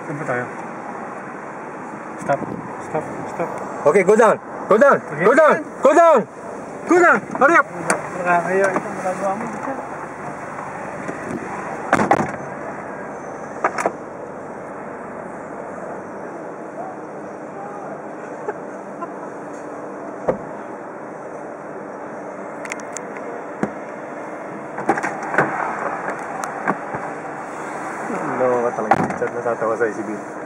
Saan ba tayo? Stop. Stop. Stop. Okay, go down. Go down. Okay. Go down. Go down. Go down. Hurry up. Nakakaya itong magagawa mo. Ano ka talaga? Natatawa sa isipin.